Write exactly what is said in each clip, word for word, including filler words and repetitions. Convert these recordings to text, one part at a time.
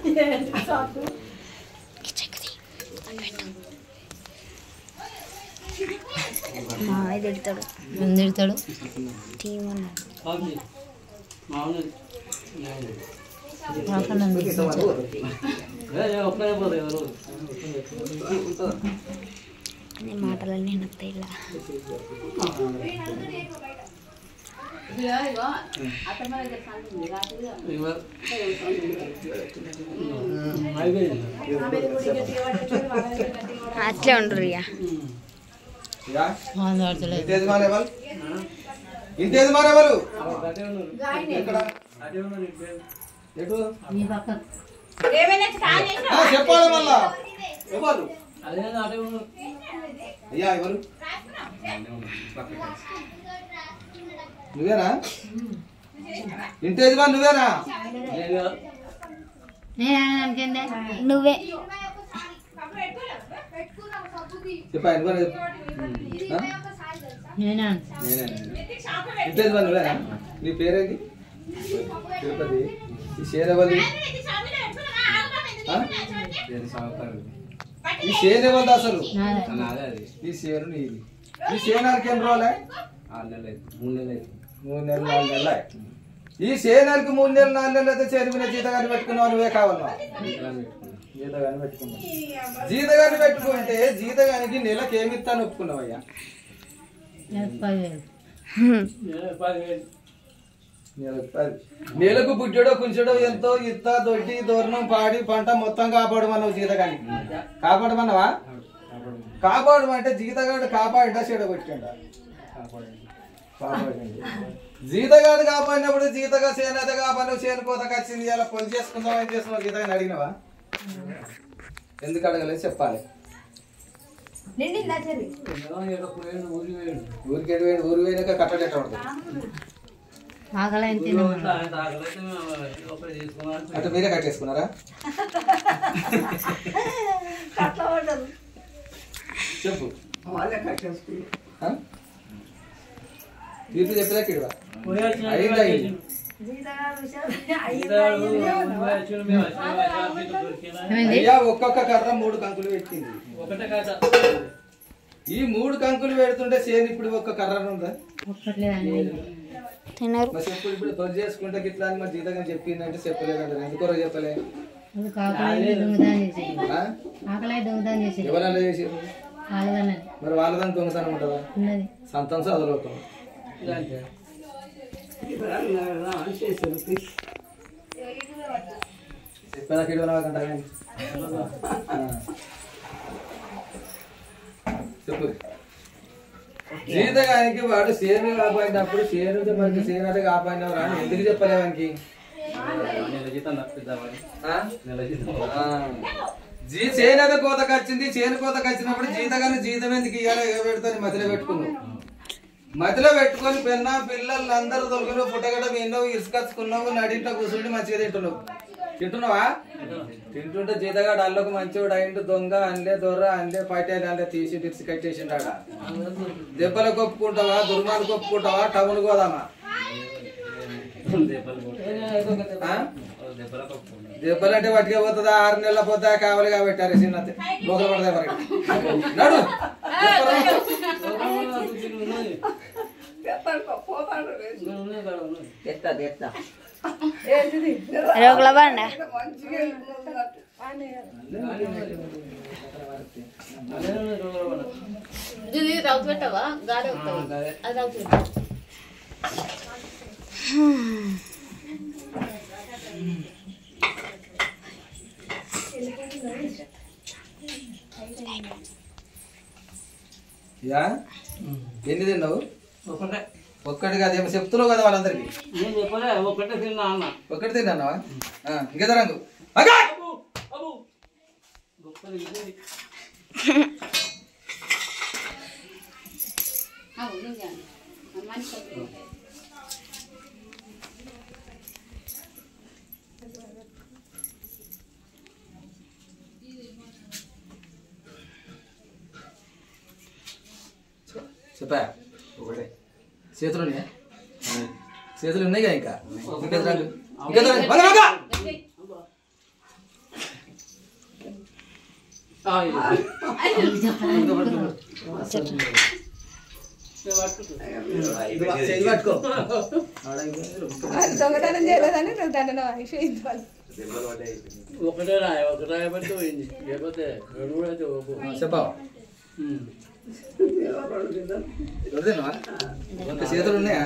మామయ్య తిడతాడు ఏం తిడతాడు తీయమన్నాడు అనే మాటలన్నీ నత్తాయి ఇలా అట్లే ఉండరు ఇక ఇంతేది మారేవాళ్ళు చెప్పాలి మళ్ళా ఎవరు అయ్యా ఎవరు నువ్వేనా ఇంటేది మా నువ్వేనా నువ్వే చెప్పా ఇంటేది మా నువ్వేనా నీ పేరేంటి తిరుపతి ఈ షేరేవల్లి ఈ షేర్ ఎవరిది అసలు ఈ షేరు నీది ఈ షేనానికి ఎన్ని రోజులే మూడు నెలలు మూడు నెలలు నాలుగు నెలలు ఈ షేనానికి మూడు నెలలు నాలుగు నెలలు అయితే చేరిమిన జీతగాన్ని పెట్టుకున్నావు నువ్వే కావాలా జీతగాన్ని పెట్టుకున్నావు జీతగాన్ని పెట్టుకుంటే జీతగానికి నెలకు ఏమి ఇస్తాను ఒప్పుకున్నావయ్యా నెలకు బుడ్డడో కుంచెడో ఎంతో ఇత్త దొడ్డి దూరణం పాడి పంట మొత్తం కాపాడమన్నావు జీతగానికి కాపాడమన్నావా కాపాడమంటే జీతగాడు కాపాడా చెడగొట్టిండ జీతగాడు కాపాడినప్పుడు జీతగా చేనేత కాపాడు చేను కోతకు వచ్చింది ఇలా పొలి చేసుకుందాం ఏం చేసుకున్నావు జీతగాని అడిగినవా ఎందుకు అడగలేదు చెప్పాలి ఊరికి వేడు ఊరు వేయక కట్టడెట్ట ఉంటుంది అంటే మీరే కట్టేసుకున్నారా చెప్పు తీర్పు చెప్పేదా కిడవా అయిందా అయ్యా ఒక్కొక్క కర్ర మూడు కంకులు పెట్టింది ఈ మూడు కంకులు పెడుతుంటే సేను ఇప్పుడు ఒక్క కర్ర ఉందా చెప్పు ఇప్పుడు తొలి చేసుకుంటే గిట్లా అని మరి జీతంగా చెప్పిందంటే చెప్పలేదంటారు ఎందుకో చెప్పలే ఎవరన్నా చేసారు మరి వాళ్ళదాన్ని దొంగతనం ఉంటుందా సంతం చదువుతాం చెప్పేదా కిడవకంట చెప్పు జీతగానికి వాడు సేను కాపాడినప్పుడు సేను మనకి సేనత కాపాడినవారు అని ఎందుకు చెప్పలేవానికి జీ చేనేత కోతకు వచ్చింది చేను కోతకు వచ్చినప్పుడు జీతగాని జీతం ఎందుకు ఇవ్వాలి పెడతాను మధ్యలో పెట్టుకున్నావు మధ్యలో పెట్టుకొని పెన్న పిల్లలు అందరూ దొరికినావు పుట్టగడ విన్నావు ఇసుకచ్చుకున్నావు నడింట కూర్చుంటే మంచిగా తింటున్నావు తింటున్నావా తింటుంటే జీతగాడు అల్లకు మంచివాడు అయిండు దొంగ అందే దొర్ర అందే పైటాలి అందే తీసి డిప్సి కట్టేసిండాడ దెబ్బలు కొప్పుకుంటావా దుర్మాలు కొప్పుకుంటావా టౌన్ పోదామా దెబ్బలు అంటే పట్టుకే పోతుందా ఆరు నెలల పోతా కావాలిగా పెట్టారు చిన్న లోకల్ పడదా వరకు నడు రోగులబండ రావు పెట్టవా గాలి అది రావు ఎన్ని తిన్నావు ఒక్కటి కాదేమో చెప్తున్నావు కదా వాళ్ళందరికి ఒక్కటి తిన్నావా ఇంకేదా రంగు చెప్పా ఒకటే చేతులు ఉన్నాయా చేతులు ఉన్నాయి ఇంకా ఇంకా ఇంకా దొంగతనం చేయలేదని దండన అయిపోయింది వాళ్ళు. ఒకటే రాయి ఒక రాయి పట్టి పోయింది లేకపోతే రెండు కూడా అయితే చెప్పావా చేతులు ఉన్నాయా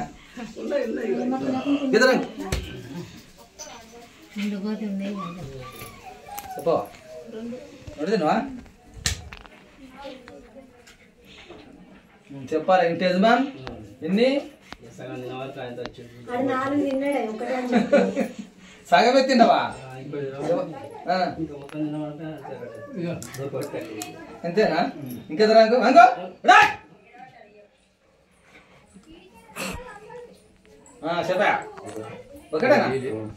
చెప్పావా తినవా చెప్పాలా ఇంటి యజమాన్ ఎన్ని సగం ఎత్తిండవా అంతేనా ఇంకా రాకు అంగో చెప్పా ఒకటేనా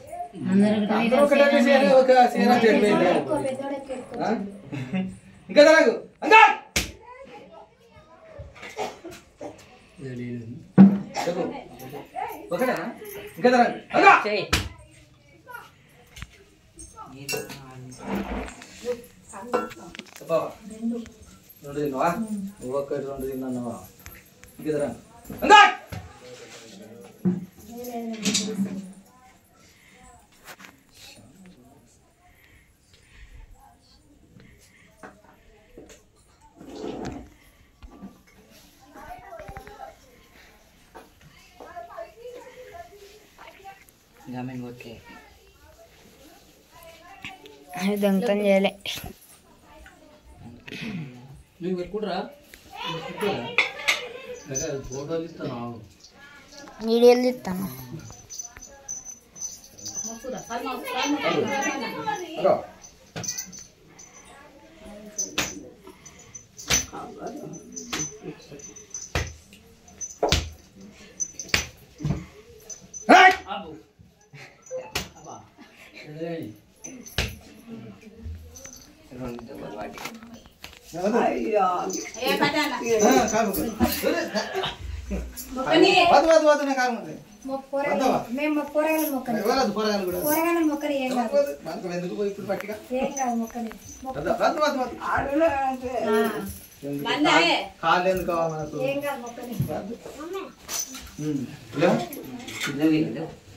ఒకటే ఒక సీనా చెడిపోయింది ఇంకా రాకు అంగా చెప్పు ఒకటేనా ఇంకా రాకు అంగా చెప్పవా రెండు తిన్నావా నువ్వు ఒక్కటి రెండు తిన్నావా ఇంకెదరా అంగా అది దొంగతనం చేయలే నువ్వు పెట్టుకుంటారా ఫోటోలు ఇస్తాను వీడియోలు తీస్తాను మేము కూరగాయలు మొక్కని కూరగాయలు మొక్కని ఏం కాదు ఇప్పుడు పట్టిగా ఏం కాదు మొక్కని కాళ్ళు ఎందుకు కావాలి ఏం కాదు మొక్కని మనకు